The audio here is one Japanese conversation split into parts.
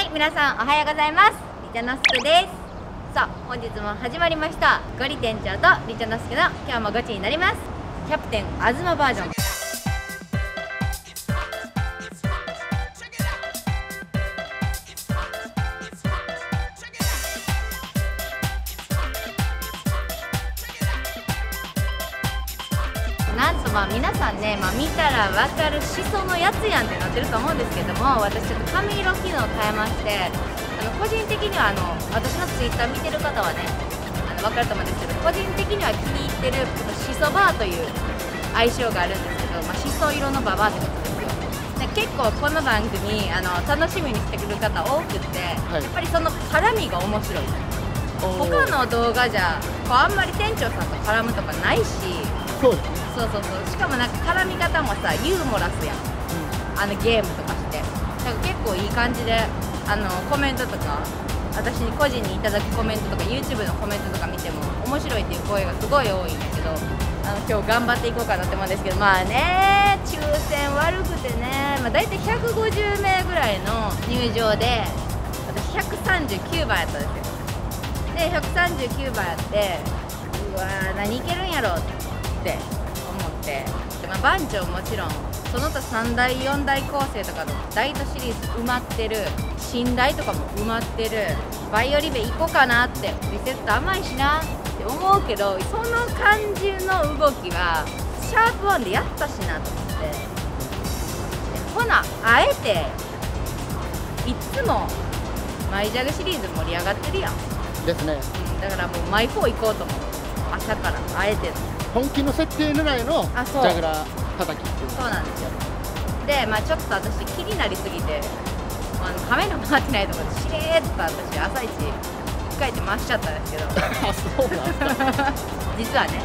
、皆さんおはようございます。リチャノスケです。さあ、本日も始まりましたゴリ店長とリチャノスケの今日もゴチになります。キャプテンあずまバージョン。なんと皆さんね、見たらわかるしそのやつやんってなってると思うんですけども、私ちょっと髪色機能変えまして、個人的には私のツイッター見てる方はねわかると思うんですけど、個人的には気に入ってるしそバーという愛称があるんですけど、しそ色のババアってことですよ。で結構この番組楽しみにしてくる方多くって、やっぱりその絡みが面白い。他の動画じゃあんまり店長さんと絡むとかないし、 そうですね。 そうしかもなんか絡み方もさユーモラスやん、ゲームとかして、だから結構いい感じでコメントとか私に個人にいただくコメントとか YouTube のコメントとか見ても面白いっていう声がすごい多いんだけど、今日頑張っていこうかなって思うんですけど、抽選悪くてね、だいたい150名ぐらいの入場で私139番やったんですよ。で139番やって、うわー何いけるんやろって思って、で、番長もちろんその他3代4代構成とかの大都シリーズ埋まってる、新代とかも埋まってる、バイオリベ行こうかなって、リセット甘いしなって思うけど、その感じの動きはシャープ1でやったしなと思って、ほなあえていつもマイジャグシリーズ盛り上がってるやんですね。 だからもうマイ4行こうと思う。朝からあえて本気の設定狙いのジャグラー叩きっていう。 そうなんですよ。でちょっと私気になりすぎてカメラ回ってないところでしれーっと私朝一控えて回しちゃったんですけどあ、そうなんですか。 実はね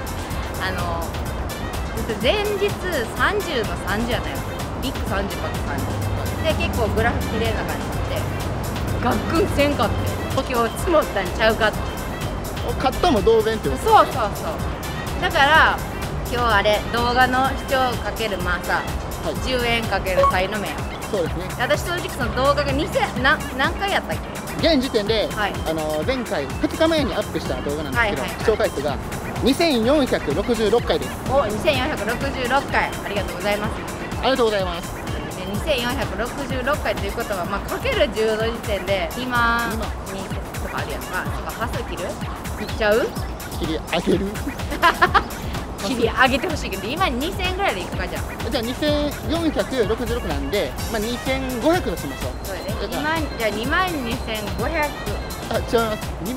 前日30の30やったよ。ビッグ30パック30で結構グラフ綺麗な感じでガックンせんかって今日積もったんちゃうかって。 買ったも同然ってこと。 そうだから今日あれ動画の視聴かける10円かけるサイの目。 そうですね。 私正直その動画が2000何回やったっけ。 現時点で、前回2日前にアップした動画なんですけど、視聴回数が2466回です。 お、2466回、ありがとうございます。 ありがとうございます。 で2466回ということはかける10の時点で2万人とかあるやんか。端数切る切っちゃう、 切り上げる切り上げてほしいけど、今2000円ぐらいでいくか。じゃあ 2466なんで、2500としましょう。 そうやね。じゃあ2万2500。 あ、違います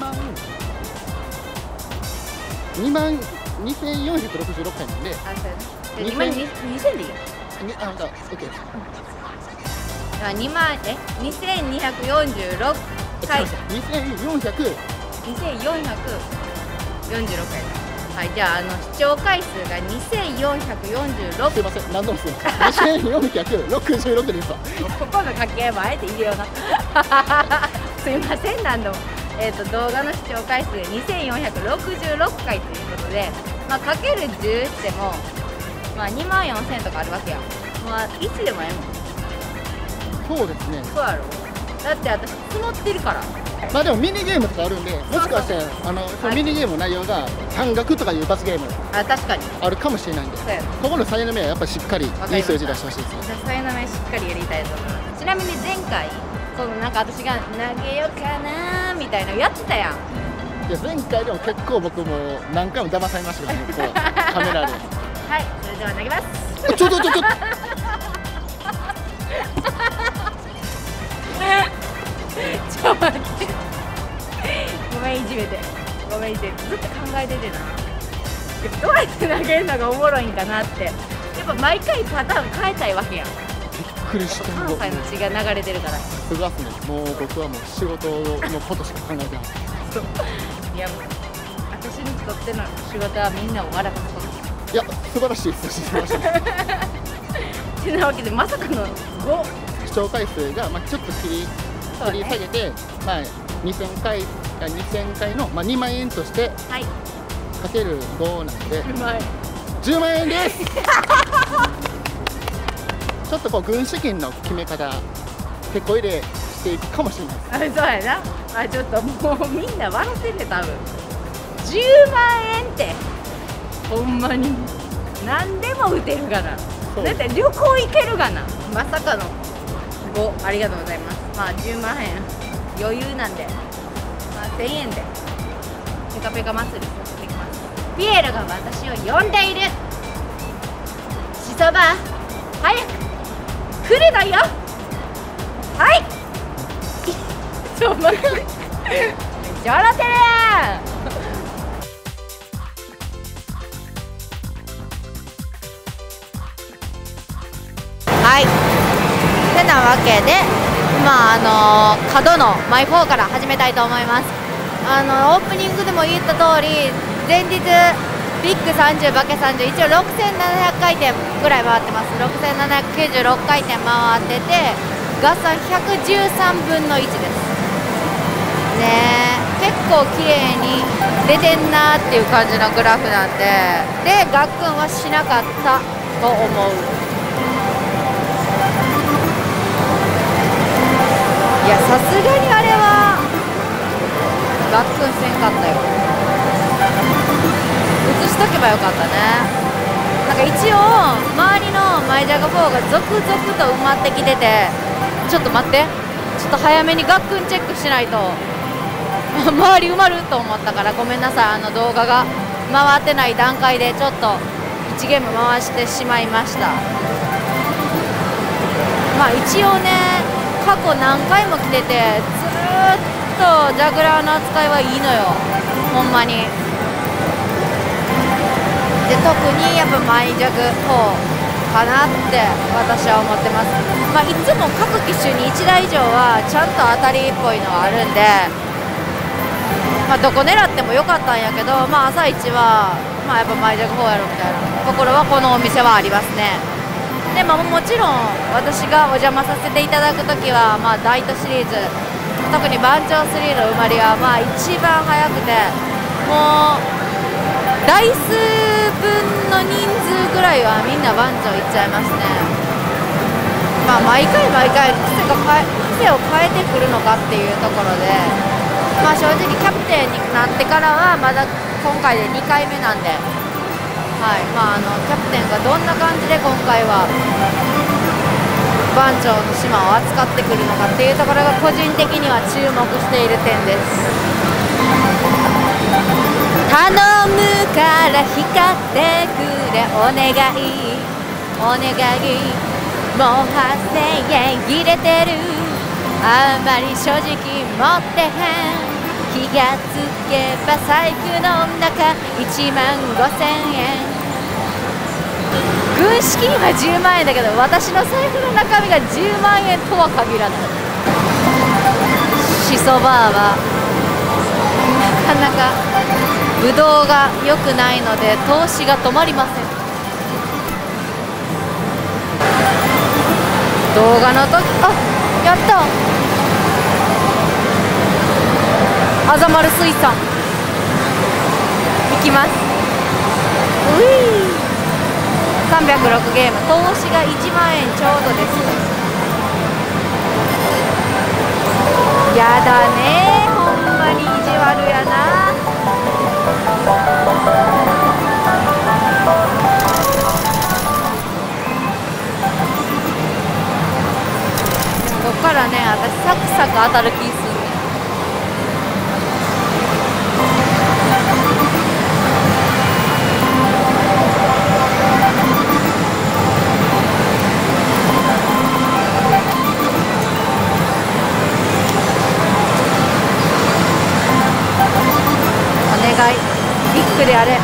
。2万2466回なんで。 あ、そうやね。2万2000でいいよ。 あ、OK です。 2246回。2446回。はい、じゃあ視聴回数が2446。 すいません、何度もすいません。2466ですわ。 ここの掛け合いもあえて入れような。すいません、何度も。動画の視聴回数が2466回ということで、かける10しても2万4000とかあるわけやん。いつでもええもん。 そうですね。 そうやろ。だって私積もってるから。 でもミニゲームとかあるんで、もしかしてそのミニゲームの内容が半額とかいう罰ゲーム確かにあるかもしれないんで、ここのサイの目はやっぱりしっかりいい数字出してほしいですね。 サイの目しっかりやりたいと思います。ちなみに前回私が投げようかなみたいなのやってたやん。 いや、前回でも結構僕も何回も騙されましたけどね、カメラで。 はい、それでは投げます。 ちょっとちょっと待って、ごめんいじめて、ずっと考えててな。どうやって投げるのがおもろいんかなって、やっぱ毎回パターン変えたいわけやん。 びっくりした。 関西の血が流れてるから。 すごいっすね。もう僕はもう仕事のことしか考えてない。 いやもう私にとっての仕事はみんなを笑かすこと。 いや、素晴らしい数字してましたね。 てなわけでまさかの5。 視聴回数がちょっと切り下げて、2000回の2万円としてかける5なんで10万円です。ちょっと軍資金の決め方、結構入れしっていくかもしれないです。 そうやな。ちょっともうみんな笑ってて多分10万円ってほんまに何でも打てるがな。だって旅行行けるがな。まさかの5ありがとうございます。10万円余裕なんで、1000円でペカペカ祭りさせていきます。ピエロが私を呼んでいる。しそば早く来るのよ。はいちょ待ってめっちゃ笑ってるやん。はいてなわけで角のマイ4から始めたいと思います。オープニングでも言った通り、前日ビッグ30バケ30一応6700回転ぐらい回ってます。6796回転回ってて合算113分の1ですね。結構綺麗に出てんなーっていう感じのグラフなんで、ガックンはしなかったと思う。いやさすがにあれはガックンせんかったよ。映しとけばよかったね。なんか一応周りのマイジャガ4が続々と埋まってきてて、ちょっと待って、ちょっと早めにガックンチェックしないと周り埋まると思ったからごめんなさい。動画が回ってない段階でちょっと1ゲーム回してしまいました。一応ね過去何回も来ててずーっとジャグラーの扱いはいいのよほんまに。で特にやっぱマイジャグ4かなって私は思ってます。いつも各機種に1台以上はちゃんと当たりっぽいのはあるんで、どこ狙ってもよかったんやけど、朝一はやっぱマイジャグ4やろみたいなところはこのお店はありますね。でもちろん私がお邪魔させていただくときは、ダイトシリーズ特に番長3の埋まりは一番早くて、もう台数分の人数ぐらいはみんな番長いっちゃいますね。毎回癖を変えてくるのかっていうところで、正直キャプテンになってからはまだ今回で2回目なんで、キャプテンがどんな感じで今回は番長の島を扱ってくるのかっていうところが個人的には注目している点です。頼むから光ってくれお願いお願い、もう8000円入れてる、あんまり正直持ってへん、気がつけば財布の中1万5000円、軍資金は10万円だけど私の財布の中身が10万円とは限らない。シソバーはなかなかブドウが良くないので投資が止まりません。動画の時やったあざまる水産行きます。うい306ゲーム投資が1万円ちょうどです。やだねほんまに意地悪やな。こっからね私サクサク当たる気するね。お願いビッグであれ。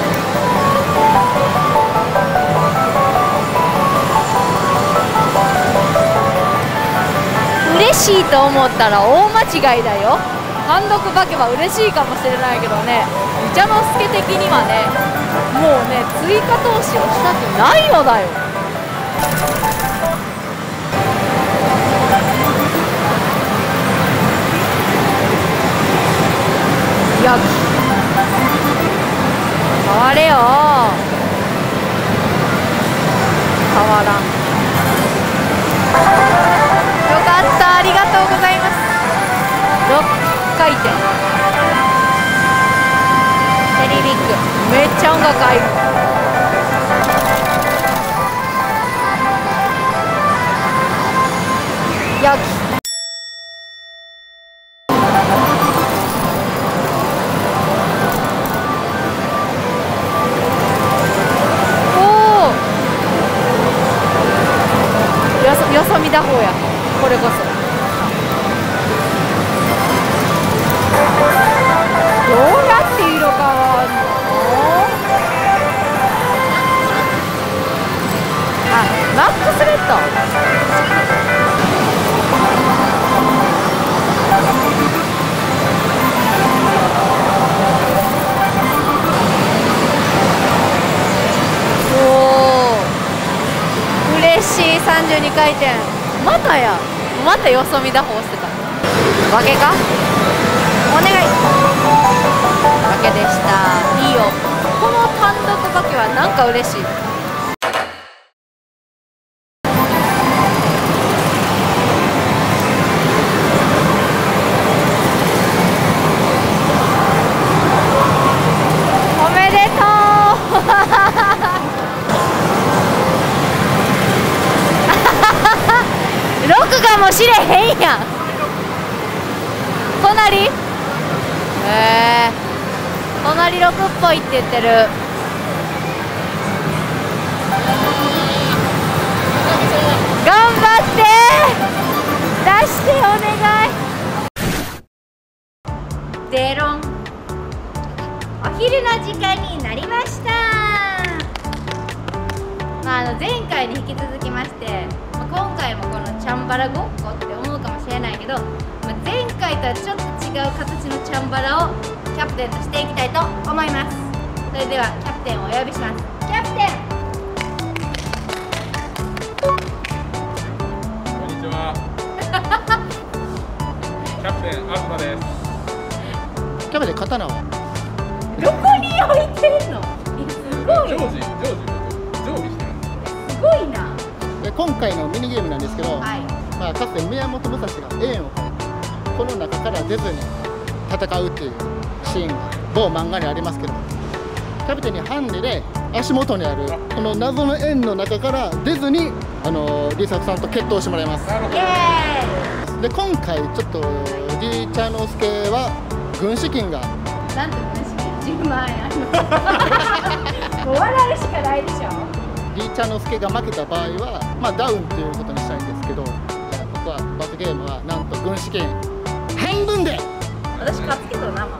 嬉しいと思ったら大間違いだよ。単独化けば嬉しいかもしれないけどね、茶之助的にはねもうね追加投資をしたくないのだよ。いや変われよ変わらん。よかったありがとうございます。 回転。またや。またよそ見打法してた。負けか。お願い。負けでした。いいよ。この単独負けはなんか嬉しい。おめでとう。6かもしれへんやん。隣隣6っぽいって言ってる。頑張って出してお願い。デロン。お昼の時間になりました。前回に引き続きまして、今回もこのチャンバラごっこって思うかもしれないけど、前回とはちょっと違う形のチャンバラをキャプテンとしていきたいと思います。それではキャプテンをお呼びします。キャプテン。 こんにちは。キャプテン東です。 キャプテン刀はどこに置いてんの？すごい。 常時してるんです。 すごいな。 で今回のミニゲームなんですけど、 はい、 かつて宮本武蔵が円を描いてこの中から出ずに戦うっていうシーンが某漫画にありますけど、キャプテンにハンデで足元にあるこの謎の円の中から出ずにリサクさんと決闘してもらいます。 イエーイ。 で今回ちょっとリーチャーノスケは軍資金がなんと軍資金10万円あるの。もう笑うしかないでしょ。 リーチャーノスケが負けた場合は、ダウンということにしたいんですけど、じゃあ僕は罰ゲームはなんと軍資金半分で。 私勝つけどな。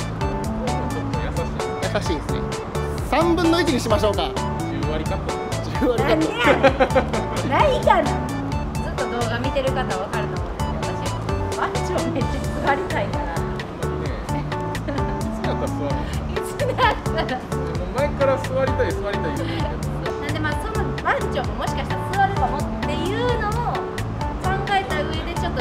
優しい。 優しいですね。3分の1にしましょうか。 10割カット。 10割カット。 何かな。ずっと動画見てる方は分かると思うんですけど、私はマッチョめっちゃ座りたいから。いつだったら。 前から座りたい言うんですけど。 なんでそのマッチョももしかしたら座るかもっていうのも考えた上でちょっと 100%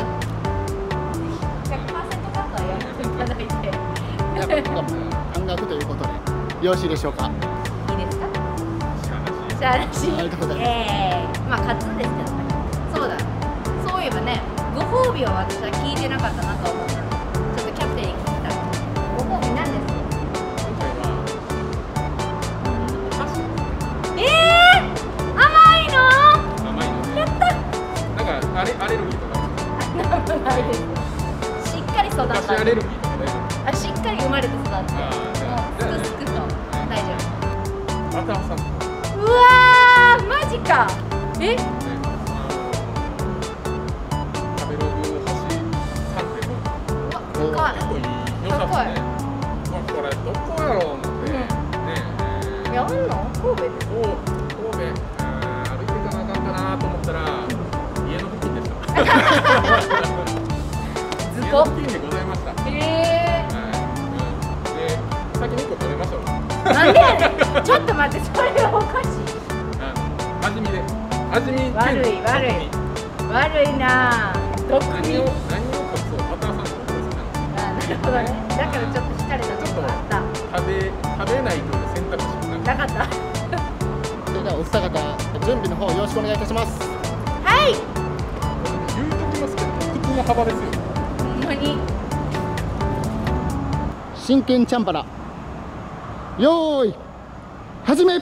カットはやめていただいて。 やっぱ半額ということでよろしいでしょうか。 いいですか。しゃあなし。 ありがとうございます。 勝つんですけどね。そうだ。そういえばね、ご褒美を私は聞いてなかったなと思って、ちょっとキャプテンに聞きたい。ご褒美なんですか。 今回はお菓子。 甘いの？ 甘いので。 やった。 なんかアレルギーとか。 なんもないです。しっかり育った。 お菓子アレルギーとか大丈夫。 しっかり生まれて育って、もうすくすくと大丈夫。 バターさん。 うわー、マジか。 食べログ星 3.5。 うわ、 結構いい良さですね。これどこやろう思ってね。 やんの？神戸で。 神戸、歩いていかなあかんかなと思ったら家の付近でした。 図工。 家の付近でございました。で、先に1個食べましょう。 なんでやねん。ちょっと待って、それはおかしい。 味見で。味見。 悪いな。毒味。 何を隠そう。バターさんのこと好きなの。 なるほどね。だからちょっと惹かれたところあった。 食べないという選択肢もなかった。 それではお二方準備の方よろしくお願いいたします。 はい。 言うときますけど、靴の幅ですよ。 ほんまに。 真剣チャンバラよーい始め。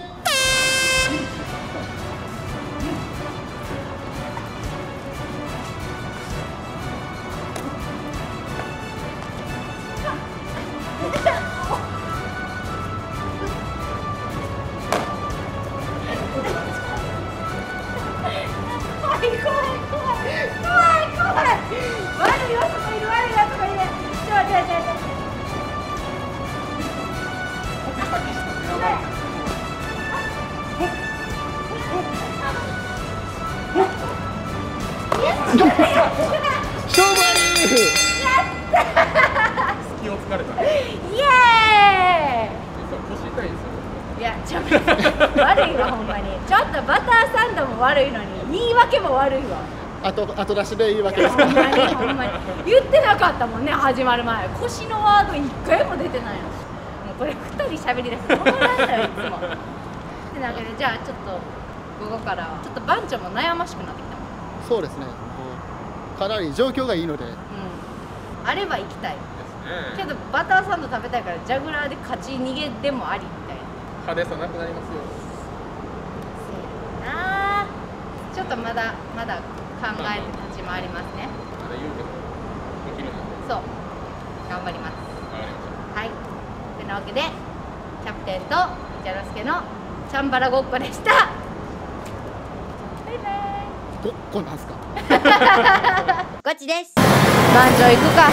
トも悪いのに言い訳も悪いわ。 後出しで言い訳ですか。 ほんまにほんまに言ってなかったもんね、始まる前。腰のワード1回も出てないの。もうこれ2人喋りだして止まらんのよいつも。ってなわけで、じゃあちょっと午後からちょっと番長も悩ましくなってきたもん。 そうですね、かなり状況がいいので、 あれば行きたいけど、バターサンド食べたいからジャグラーで勝ち逃げでもありみたいな。 派手さなくなりますよ。 そうやな、ちょっとまだ考えて立ち回りますね。 まだ言うけどできるので。 そう、頑張ります。 わかりました。 はい、てなわけでキャプテンとジャロスケのチャンバラごっこでした。バイバイ。 ごっこなんすか。 ゴチです。番長行くか。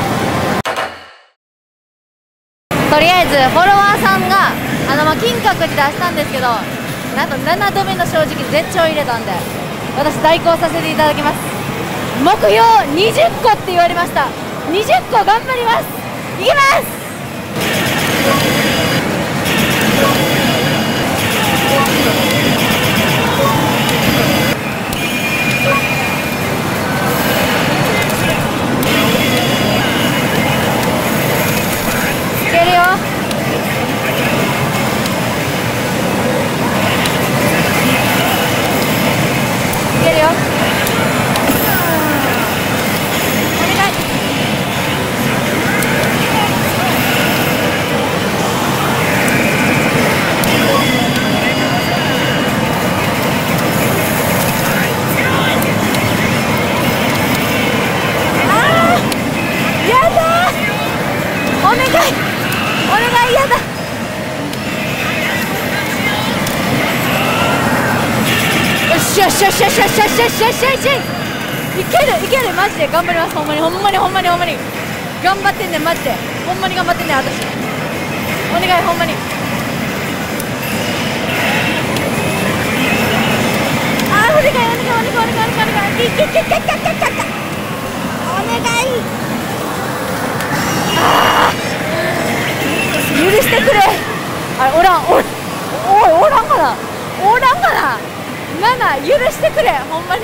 とりあえずフォロワーさんが金閣寺出したんですけど、なんと7度目の正直絶頂入れたんで、私代行させていただきます。目標20個って言われました。20個頑張ります。いきます。いけるよ。いけるよ。お願い。よしよしよしよしよしよしよしよし、いけるいける、マジで頑張ります。ほんまにほんまにほんまにほんまに頑張ってんねん、マジでほんまに頑張ってんねん、私お願い、ほんまに。あー、お願いお願いお願いお願いお願いお願い、いけけけけけけけ、お願い。あー、許してくれ。あれ、おらん、おいおらんかな、おらんかな、許してくれ、ほんまに。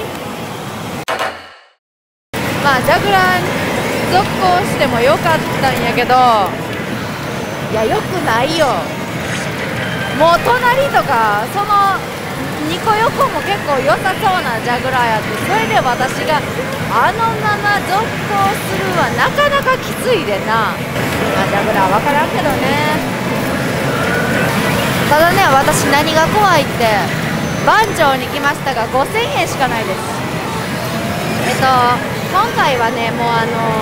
まあジャグラー続行してもよかったんやけど、いや、よくないよ。もう隣とかその2個横も結構良さそうなジャグラーやって、それで私があのまま続行するはなかなかきついでな。まあジャグラー分からんけどね。ただね、私何が怖いって、番長に来ましたが5000円しかないです。今回はね、もう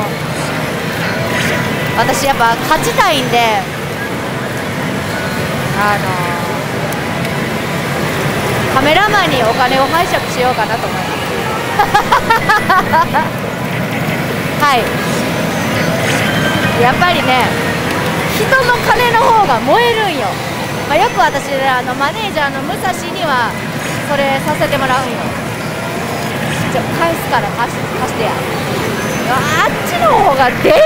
私やっぱ勝ちたいんで、カメラマンにお金を拝借しようかなと思いますはい、やっぱりね、人の金の方が燃えるんよ。よく私マネージャーの武蔵にはそれさせてもらうんよ。返すから貸してや。あっちの方が出んねん。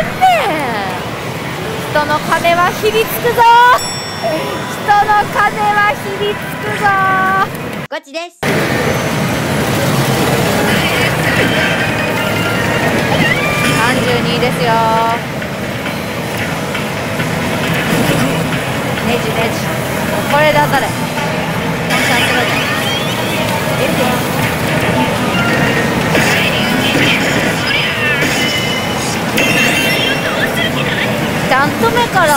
人の金はひりつくぞ。人の金はひりつくぞ。ゴチです。32ですよ。ネジネジ、これで当たれ。ちゃんと目から。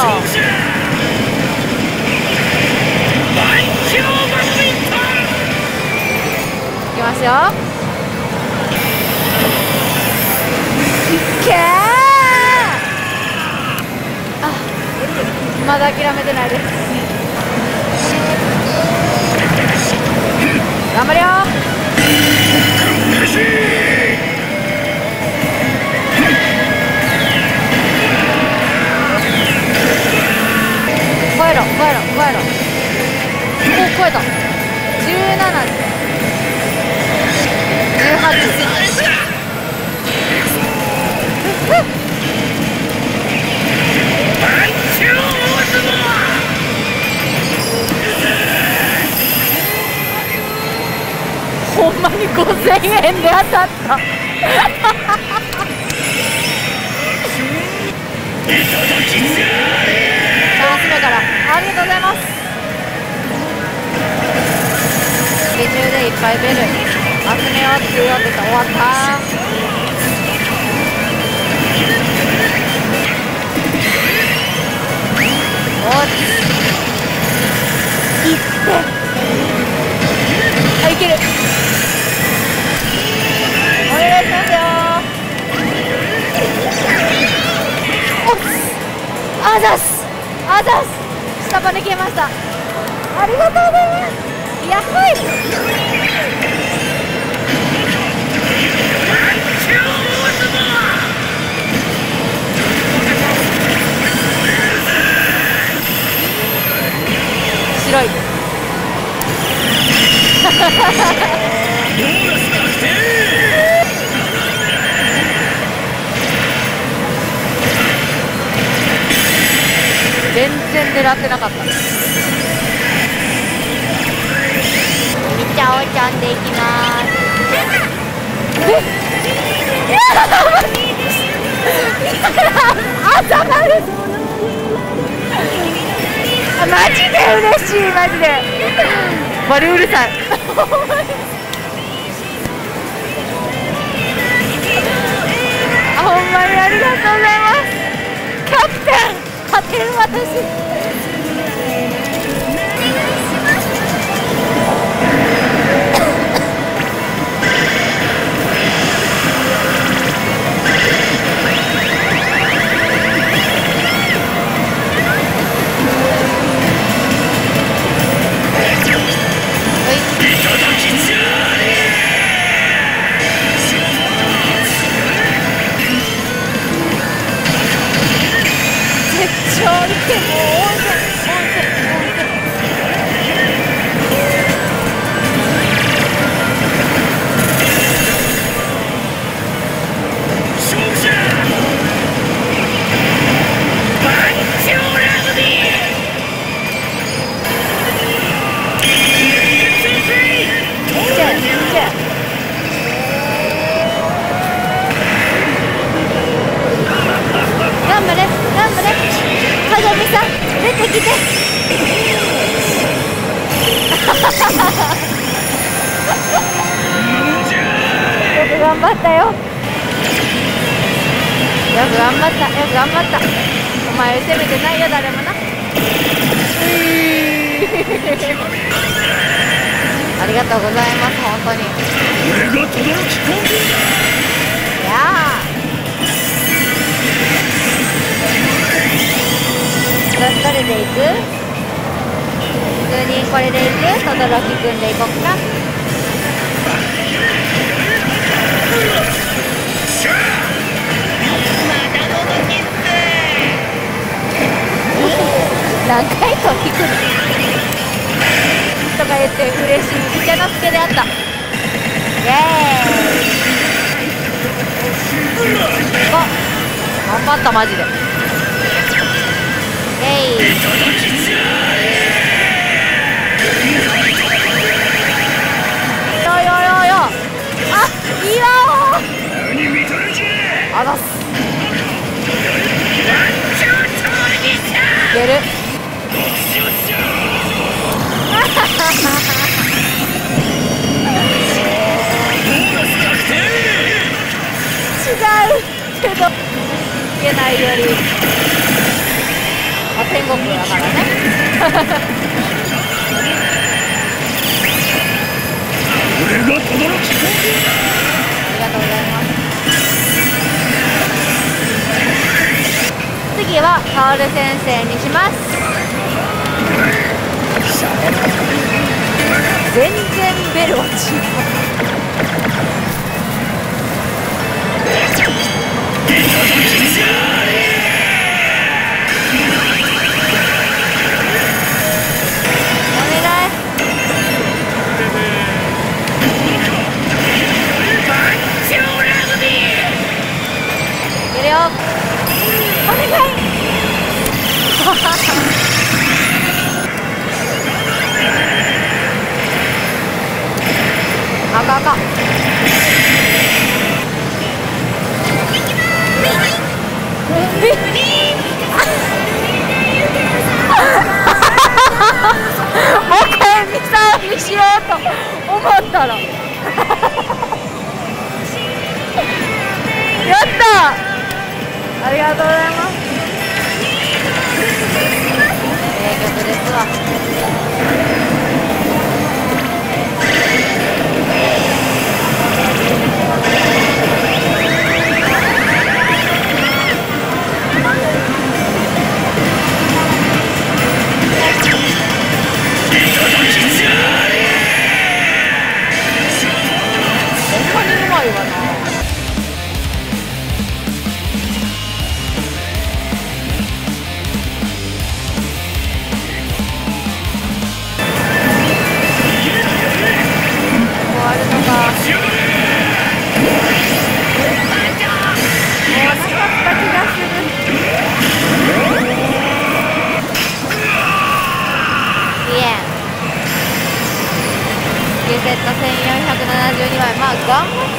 いきますよ。いけー。あ、まだ諦めてないです。頑張るよ。超えろ。お、超えた。17です。18。 まに5000円で当たった。チャンス目からありがとうございます。スケジュールでいっぱいベル集めようって言おうって終わった。おっいってあ、いける。お願いしますよ。あざすあざす、下まで消えました。ありがとうございます。やっはい白い全然狙ってなかった。みちゃおちゃんでいきます。朝までマジで嬉しい。マジでバリうるさい。あ、ほんまにありがとうございます。キャプテン勝てる私。頑張ったよ。よく頑張った。よく頑張った。お前責めてないよ誰もな。ありがとうございます。本当に。俺が轟き込んでやあ。誰で行く？普通にこれで行く？轟くんで行こっか。何回か聞くとか言って嬉しい。イチャのつけであった。イエーイ。頑張ったマジで。イエーイ。よよよよ。あ、いいわお。あざっす。いける。違うけどいけないより、まあ、天国だからね。俺が轟き込んで。ありがとうございます。次はカオル先生にします。全然ベル落ちない。お願い。いけるよ。お願い。 あかんあかん。もう一回ミサオにしようと思ったらやったー、ありがとうございます。曲ですわ。セット1472枚、まあ頑張った。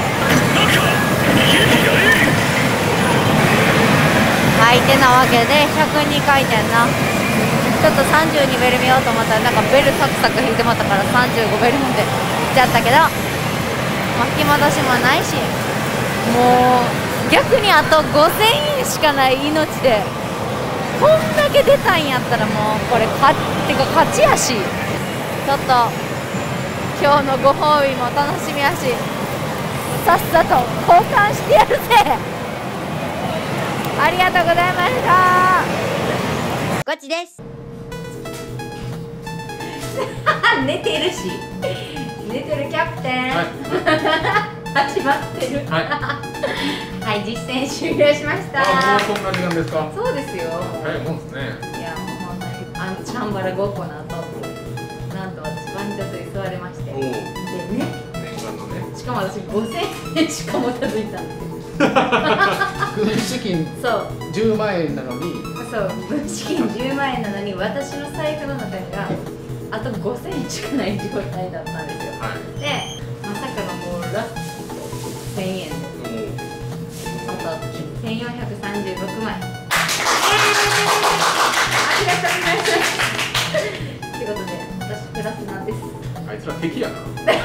はいてなわけで102回転な。ちょっと32ベル見ようと思ったらなんかベルサクサク引いてもったから35ベルまでいっちゃったけど、まあ、引き戻しもないし、もう逆にあと5000円しかない命でこんだけ出たんやったらもうこれ勝ちやし、ちょっと今日のご褒美も楽しみやし、さっさと交換してやるぜ。ありがとうございました。ゴチです。寝てるし、寝てるキャプテン、はい、始まってる。はい、はい、実践終了しました。 もうそんな時間ですか。 そうですよ。 はい、もうですね。 いや、もう本当にチャンバラごっこの後、なんと私バンジャズに座れまして、でね、 念願のね、 しかも私5000円しか持たずいたんですよ。 軍資金そう10万円なのに、 そう軍資金10万円なのに私の財布の中があと5000円しかない状態だったんですよ。はい、でまさかのもうラスト1000円であと1436枚、ありがとうございますということで私プラスなんです。 あいつら敵やな。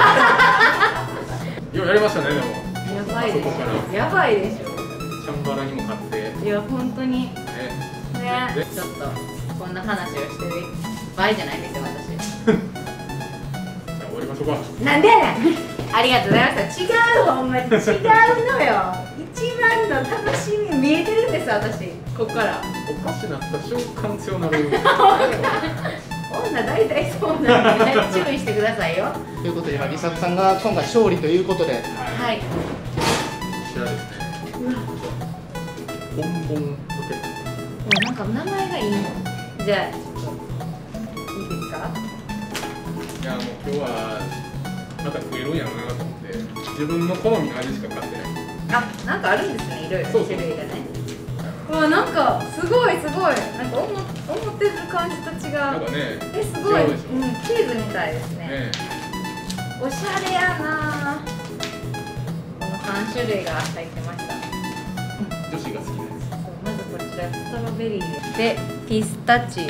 ようやりましたね。でもやばいでしょ。やばいでしょ。 チャンバラにも勝って。 いや本当に。ね。ちょっとこんな話をしてる場合じゃないんですよ私。 じゃあ終わりましょうか。 なんでやねん。ありがとうございました。違うほんまに違うのよ。一番の楽しみ見えてるんです私。ここから。 おかしなった瞬間強なる。 女大体そうなんで、ね、注意してくださいよ。 ということで、リサさんが今回勝利ということで、 はい。こちらですね。ボンボンロケット。なんか名前がいいの。じゃあちょっといいですか。 いやもう今日はまた食えるんやろうなと思って自分の好みの味しか買ってない。 あ、なんかあるんですね、いろいろ種類がね。うわ、なんかすごいすごい、なんか思ってる感じと違う。 なんかね、 すごい、チーズみたいですね。おしゃれやな。この3種類が入ってました。 女子が好きなやつ。 まずこちらストロベリーでピスタチオ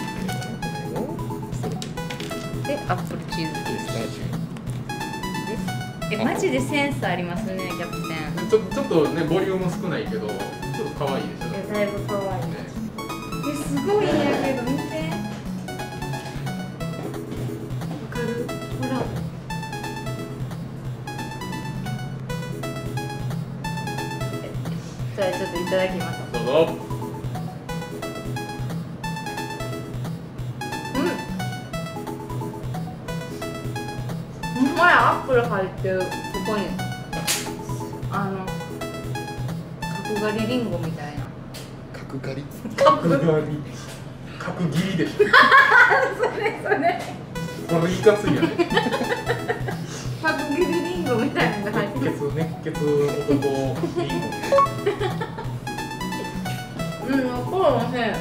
でアップルチーズピスタチオ。マジでセンスありますね、キャプテン。 ちょっとね、ボリューム少ないけど、ちょっと可愛いでしょ。 だいぶ可愛いね。すごいんやけど、見て。わかる？ほら。じゃあちょっといただきます。 どうぞ。 アップル入ってる、ここに角刈りリンゴみたいな。 角刈り角切りでしょ。 それこのいかついやね。 角切りリンゴみたいなのが入ってる。 熱血男リンゴ。 これもね。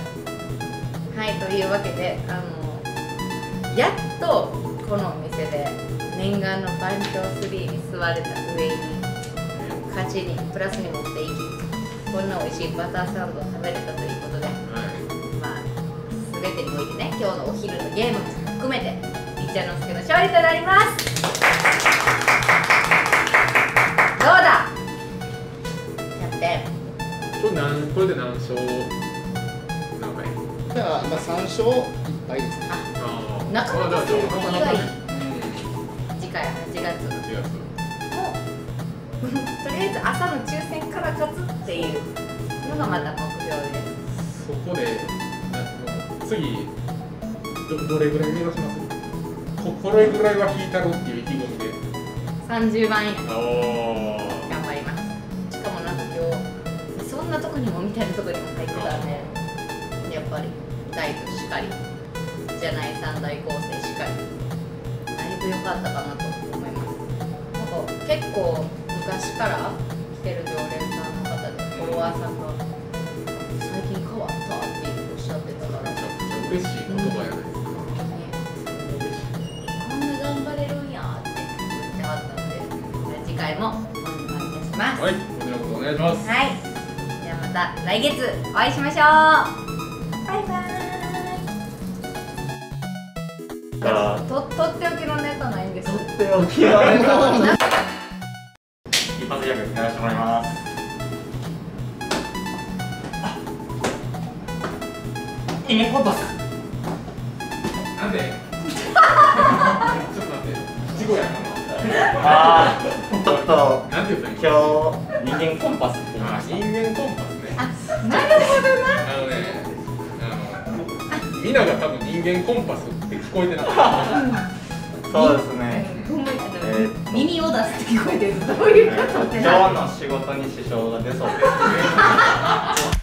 はい、というわけでやっとこのお店で念願の番長3に座れた上に勝ちにプラスに持っていき、こんな美味しいバターサンドを食べれたということで、まあ全てにおいてね、今日のお昼のゲームも含めていっちゃんのすけの勝利となります。どうだキャプテン。これで何勝何回？ じゃあ、3勝1敗ですね。 なかなかそういうことがいい。次回8月もとりあえず朝の抽選から勝つっていうのがまた目標です。 そこで次どれぐらい目指します？これぐらいは引いたろっていう意気込みで 30万円頑張ります。しかもなんか今日そんなとこにもみたいなとこにも入ってたんで、やっぱり大工しかりじゃない三大構成しかりだいぶ良かったかなと思います。なんか結構昔から来てる常連さんの方でフォロワーさんが最近変わったっておっしゃってたから、 嬉しい言葉やないですか。 こんな頑張れるんやって言ってはったので、次回もお願いいたします。 はい、こちらこそお願いします。 はい、じゃあまた来月お会いしましょう。バイバーイ。とっておきのネタないんです。 とっておきのネタ一発ギャグやらせてもらいます。イメコンパスなんでちょっと待って、事故やあー、ちょっとなんて言った今日人間コンパスって言いました。 人間コンパスね。 なるほどな。 みんなが多分人間コンパスって聞こえてなかった。 そうですね。 耳を出すって聞こえてる。どういうことって今日の仕事に支障が出そうです。